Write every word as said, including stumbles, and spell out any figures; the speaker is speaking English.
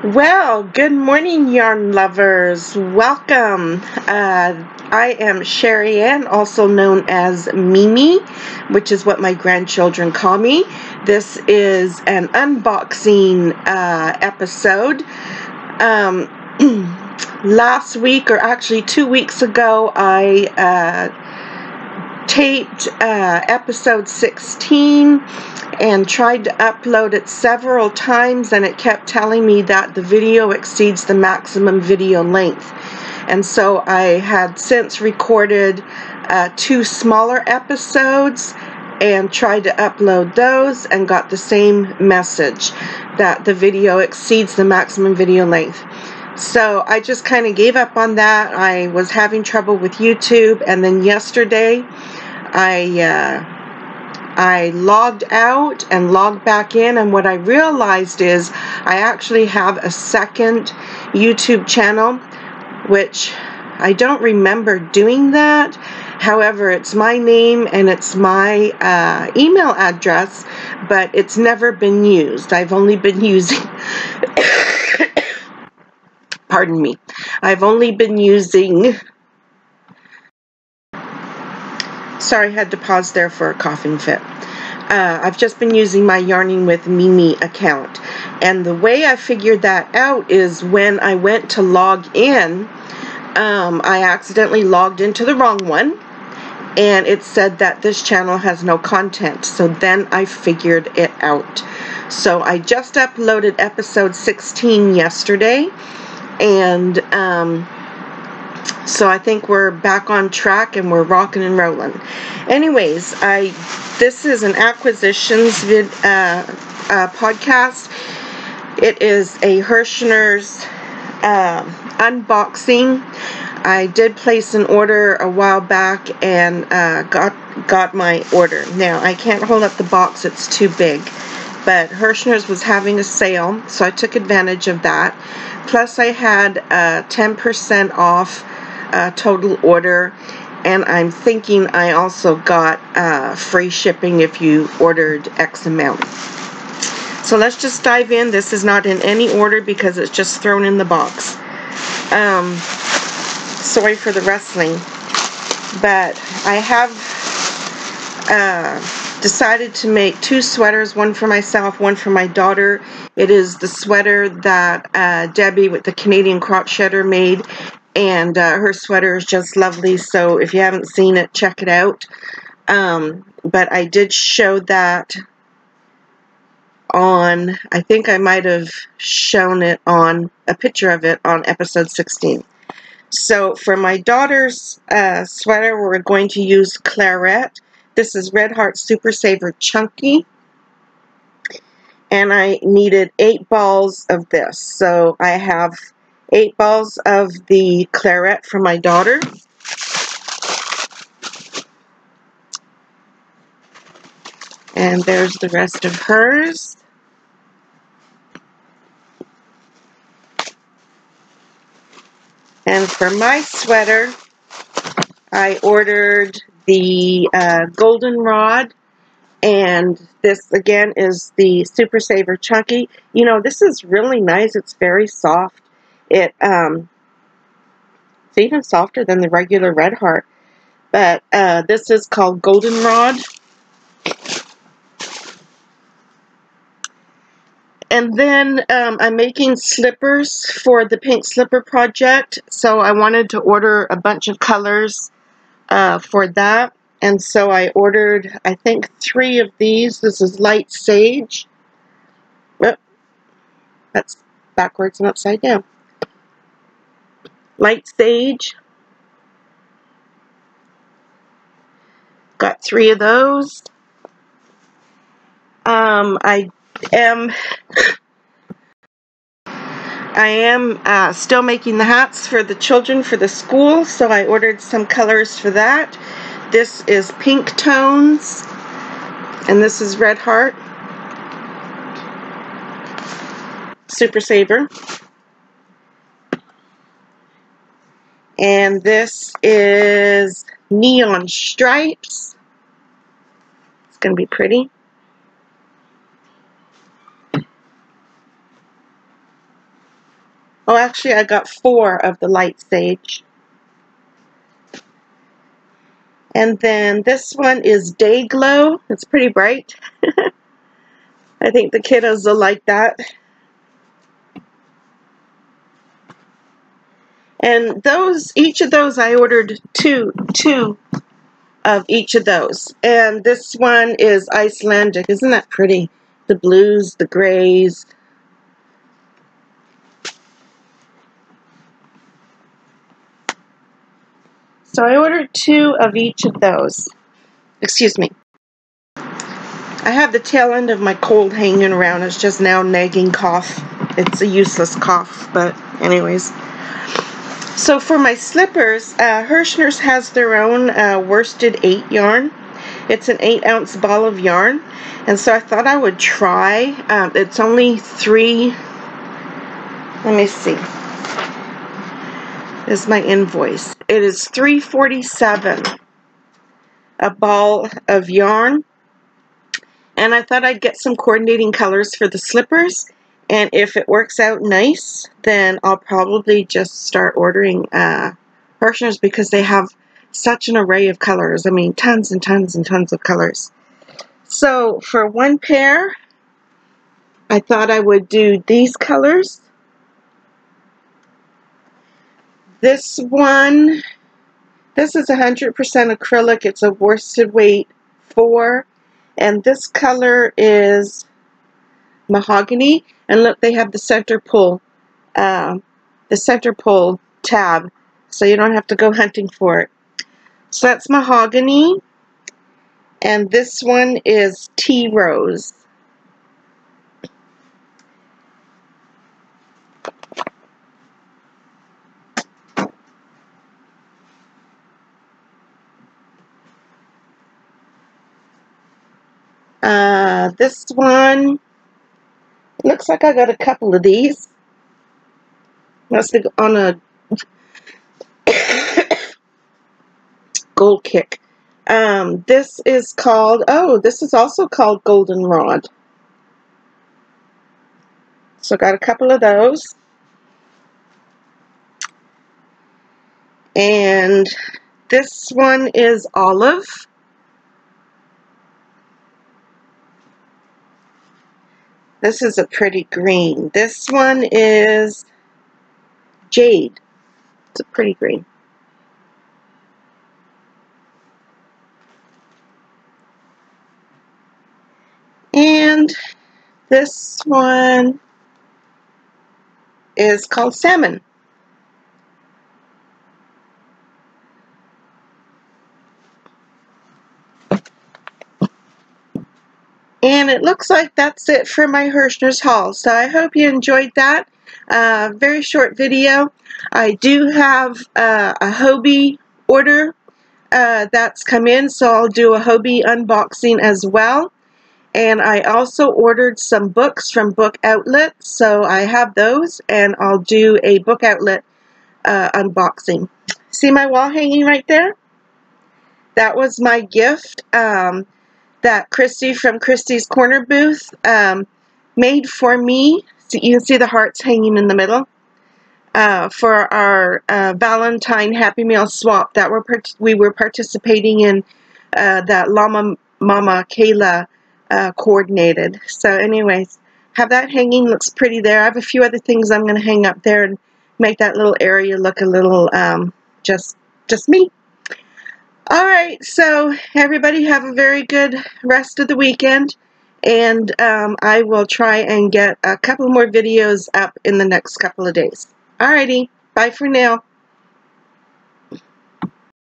Well, good morning, yarn lovers. Welcome. Uh, I am Sherry Ann, also known as Mimi, which is what my grandchildren call me. This is an unboxing uh, episode. Um, last week, or actually two weeks ago, I uh, taped uh, episode sixteen and tried to upload it several times, and it kept telling me that the video exceeds the maximum video length. And so I had since recorded uh, two smaller episodes and tried to upload those and got the same message that the video exceeds the maximum video length. So I just kind of gave up on that. I was having trouble with YouTube, and then yesterday I uh, I logged out and logged back in, and what I realized is I actually have a second YouTube channel, which I don't remember doing that. However, it's my name and it's my uh, email address, but it's never been used. I've only been using pardon me. I've only been using sorry, I had to pause there for a coughing fit. Uh, I've just been using my Yarning with Mimi account, and the way I figured that out is when I went to log in, um, I accidentally logged into the wrong one, and it said that this channel has no content. So then I figured it out. So I just uploaded episode sixteen yesterday, and um, so I think we're back on track and we're rocking and rolling. Anyways, I this is an acquisitions vid, uh, uh, podcast. It is a Herrschners uh, unboxing. I did place an order a while back and uh, got got my order. Now I can't hold up the box; it's too big. But Herrschners was having a sale, so I took advantage of that. Plus, I had uh, ten percent off uh, total order. And I'm thinking I also got uh, free shipping if you ordered X amount. So let's just dive in. This is not in any order because it's just thrown in the box. Um, sorry for the rustling. But I have uh, decided to make two sweaters, one for myself, one for my daughter. It is the sweater that uh, Debbie with the Canadian Crocheter made. And uh, her sweater is just lovely, so if you haven't seen it, check it out. Um, but I did show that on, I think I might have shown it on, a picture of it on episode sixteen. So for my daughter's uh, sweater, we're going to use Claret. This is Red Heart Super Saver Chunky. And I needed eight balls of this. So I have eight balls of the Claret for my daughter. And there's the rest of hers. And for my sweater, I ordered the uh, goldenrod. And this, again, is the Super Saver Chunky. You know, this is really nice. It's very soft. It um, It's even softer than the regular Red Heart. But uh, this is called goldenrod. And then um, I'm making slippers for the pink slipper project, so I wanted to order a bunch of colors uh, for that. And so I ordered, I think, three of these. This is light sage. Oh, that's backwards and upside down. Light sage. Got three of those. Um, I am... I am uh, still making the hats for the children for the school, so I ordered some colors for that. This is pink tones, and this is Red Heart Super Saver. And this is neon stripes. It's going to be pretty. Oh, actually, I got four of the light sage. And then this one is Day Glow. It's pretty bright. I think the kiddos will like that. And those, each of those, I ordered two, two of each of those. And this one is Icelandic. Isn't that pretty? The blues, the grays. So I ordered two of each of those. Excuse me. I have the tail end of my cold hanging around. It's just now nagging cough. It's a useless cough, but anyways. So for my slippers, uh, Herrschners has their own uh, worsted eight yarn. It's an eight ounce ball of yarn, and so I thought I would try. Um, it's only three. Let me see. This is my invoice. It is three forty-seven. A ball of yarn, and I thought I'd get some coordinating colors for the slippers. And if it works out nice, then I'll probably just start ordering uh, Herrschners, because they have such an array of colors. I mean, tons and tons and tons of colors. So for one pair, I thought I would do these colors. This one, this is one hundred percent acrylic. It's a worsted weight four. And this color is mahogany, and look, they have the center pull, uh, the center pull tab, so you don't have to go hunting for it. So that's mahogany, and this one is tea rose. Uh, this one, looks like I got a couple of these. Must be on a gold kick. Um, this is called, oh, this is also called goldenrod. So got a couple of those. And this one is olive. This is a pretty green. This one is jade. It's a pretty green. And this one is called salmon. And it looks like that's it for my Herrschners haul. So I hope you enjoyed that. Uh, very short video. I do have uh, a Hobie order uh, that's come in, so I'll do a Hobie unboxing as well. And I also ordered some books from Book Outlet, so I have those, and I'll do a Book Outlet uh, unboxing. See my wall hanging right there? That was my gift um, that Christy from Christy's Corner booth um, made for me. So you can see the hearts hanging in the middle. Uh, for our uh, Valentine Happy Meal swap that we're we were participating in, uh, that Llama Mama Kayla uh, coordinated. So anyways, have that hanging. Looks pretty there. I have a few other things I'm going to hang up there and make that little area look a little um, just just me. Alright, so everybody have a very good rest of the weekend, and um, I will try and get a couple more videos up in the next couple of days. Alrighty, bye for now.